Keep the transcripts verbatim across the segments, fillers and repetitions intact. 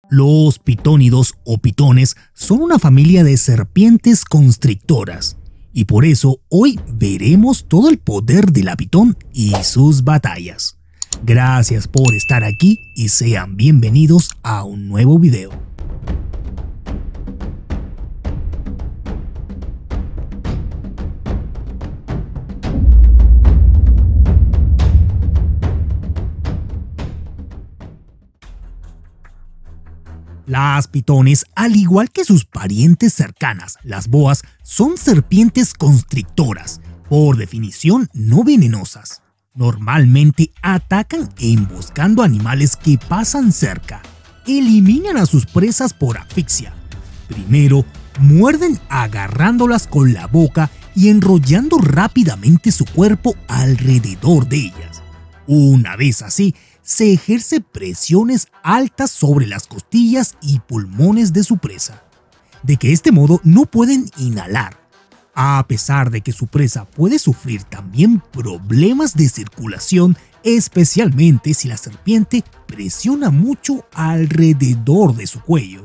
Los pitónidos o pitones son una familia de serpientes constrictoras y por eso hoy veremos todo el poder del pitón y sus batallas. Gracias por estar aquí y sean bienvenidos a un nuevo video. Las pitones, al igual que sus parientes cercanas, las boas, son serpientes constrictoras, por definición no venenosas. Normalmente atacan emboscando animales que pasan cerca. Eliminan a sus presas por asfixia. Primero, muerden agarrándolas con la boca y enrollando rápidamente su cuerpo alrededor de ellas. Una vez así, se ejerce presiones altas sobre las costillas y pulmones de su presa, de que este modo no pueden inhalar, a pesar de que su presa puede sufrir también problemas de circulación, especialmente si la serpiente presiona mucho alrededor de su cuello.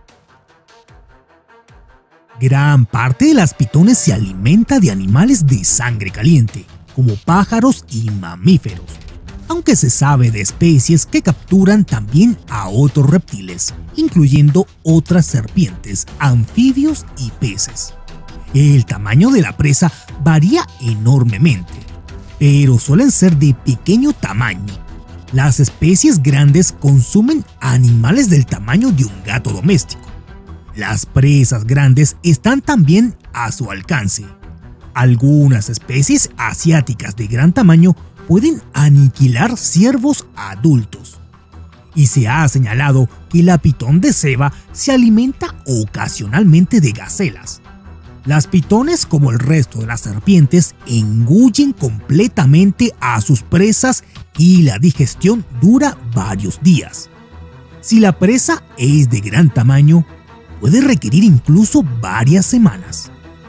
Gran parte de las pitones se alimenta de animales de sangre caliente, como pájaros y mamíferos, aunque se sabe de especies que capturan también a otros reptiles, incluyendo otras serpientes, anfibios y peces. El tamaño de la presa varía enormemente, pero suelen ser de pequeño tamaño. Las especies grandes consumen animales del tamaño de un gato doméstico. Las presas grandes están también a su alcance. Algunas especies asiáticas de gran tamaño pueden aniquilar ciervos adultos. Y se ha señalado que la pitón de ceba se alimenta ocasionalmente de gacelas. Las pitones, como el resto de las serpientes, engullen completamente a sus presas y la digestión dura varios días. Si la presa es de gran tamaño, puede requerir incluso varias semanas.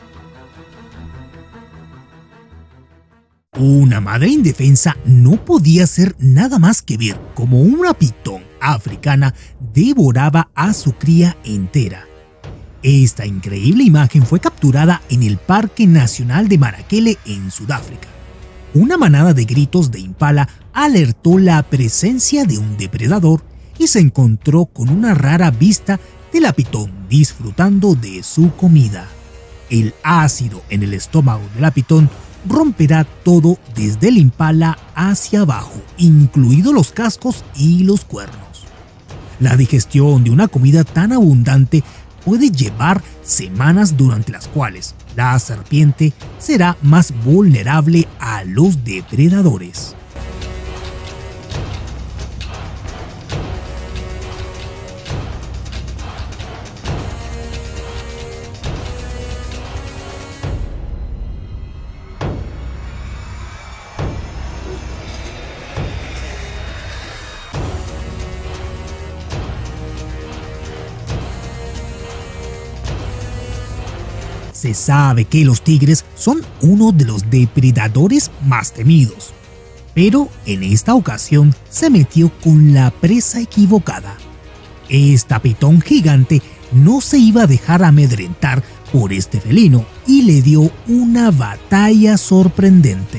Una madre indefensa no podía hacer nada más que ver cómo una pitón africana devoraba a su cría entera. Esta increíble imagen fue capturada en el Parque Nacional de Marakele en Sudáfrica. Una manada de gritos de impala alertó la presencia de un depredador y se encontró con una rara vista de la pitón disfrutando de su comida. El ácido en el estómago de la pitón romperá todo desde el impala hacia abajo, incluidos los cascos y los cuernos. La digestión de una comida tan abundante puede llevar semanas durante las cuales la serpiente será más vulnerable a los depredadores. Se sabe que los tigres son uno de los depredadores más temidos, pero en esta ocasión se metió con la presa equivocada. Esta pitón gigante no se iba a dejar amedrentar por este felino y le dio una batalla sorprendente.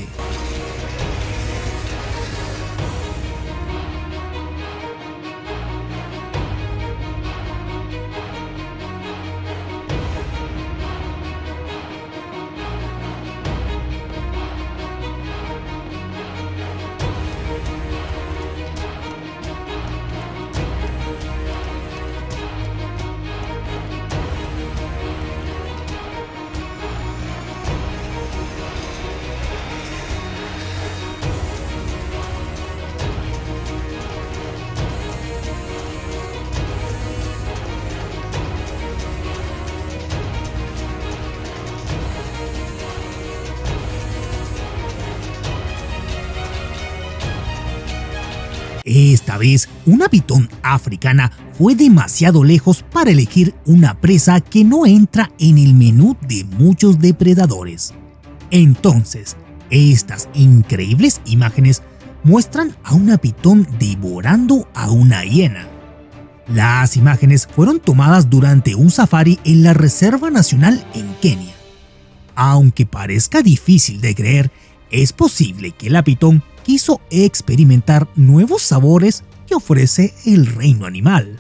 Esta vez, una pitón africana fue demasiado lejos para elegir una presa que no entra en el menú de muchos depredadores. Entonces, estas increíbles imágenes muestran a una pitón devorando a una hiena. Las imágenes fueron tomadas durante un safari en la Reserva Nacional en Kenia. Aunque parezca difícil de creer, es posible que la pitón quiso experimentar nuevos sabores que ofrece el reino animal.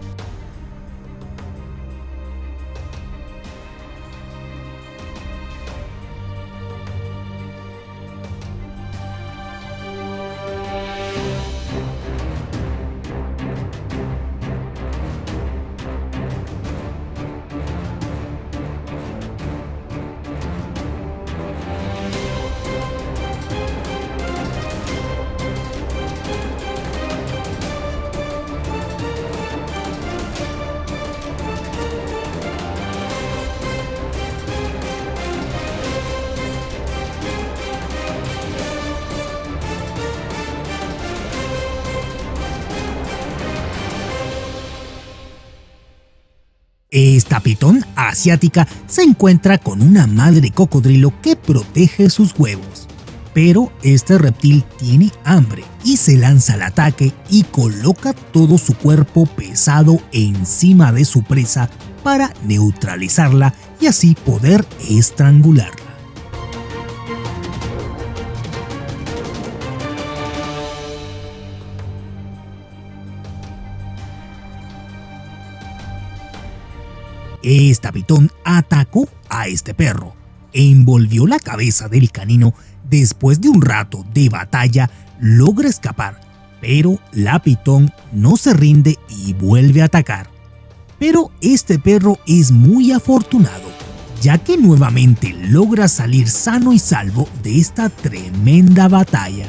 Esta pitón asiática se encuentra con una madre cocodrilo que protege sus huevos. Pero este reptil tiene hambre y se lanza al ataque y coloca todo su cuerpo pesado encima de su presa para neutralizarla y así poder estrangularla. Esta pitón atacó a este perro, envolvió la cabeza del canino. Después de un rato de batalla, logra escapar, pero la pitón no se rinde y vuelve a atacar. Pero este perro es muy afortunado, ya que nuevamente logra salir sano y salvo de esta tremenda batalla.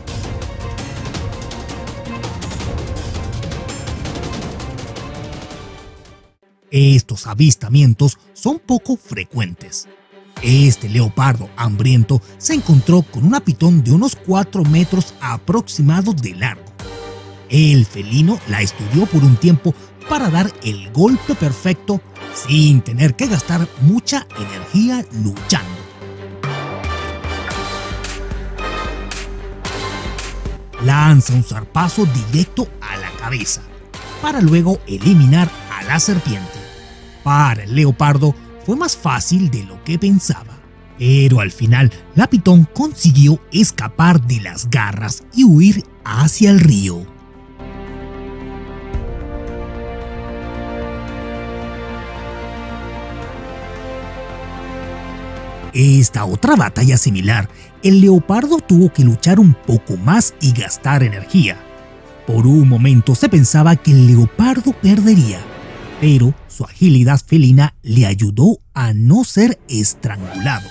Estos avistamientos son poco frecuentes. Este leopardo hambriento se encontró con una pitón de unos cuatro metros aproximados de largo. El felino la estudió por un tiempo para dar el golpe perfecto sin tener que gastar mucha energía luchando. Lanza un zarpazo directo a la cabeza para luego eliminar a la serpiente. Para el leopardo fue más fácil de lo que pensaba, pero al final la pitón consiguió escapar de las garras y huir hacia el río. Esta otra batalla similar, el leopardo tuvo que luchar un poco más y gastar energía. Por un momento se pensaba que el leopardo perdería, pero su agilidad felina le ayudó a no ser estrangulado.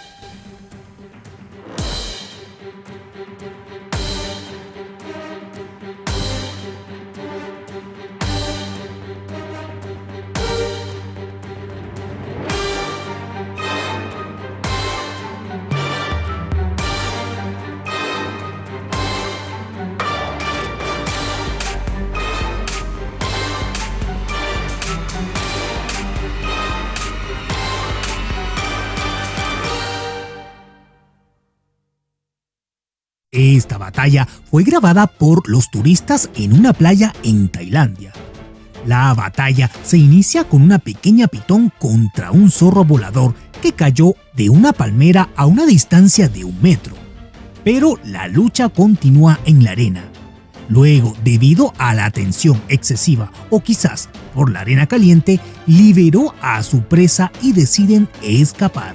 Esta batalla fue grabada por los turistas en una playa en Tailandia. La batalla se inicia con una pequeña pitón contra un zorro volador que cayó de una palmera a una distancia de un metro. Pero la lucha continúa en la arena. Luego, debido a la tensión excesiva o quizás por la arena caliente, liberó a su presa y deciden escapar.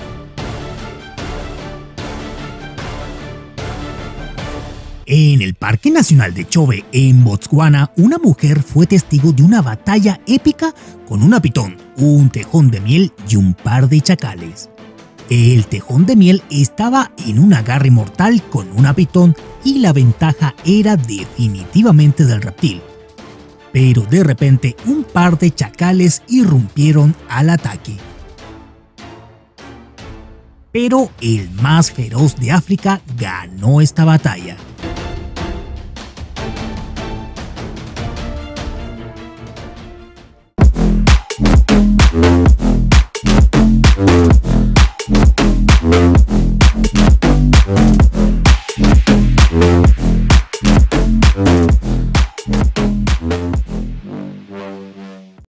En el Parque Nacional de Chobe, en Botswana, una mujer fue testigo de una batalla épica con una pitón, un tejón de miel y un par de chacales. El tejón de miel estaba en un agarre mortal con una pitón y la ventaja era definitivamente del reptil. Pero de repente un par de chacales irrumpieron al ataque. Pero el más feroz de África ganó esta batalla.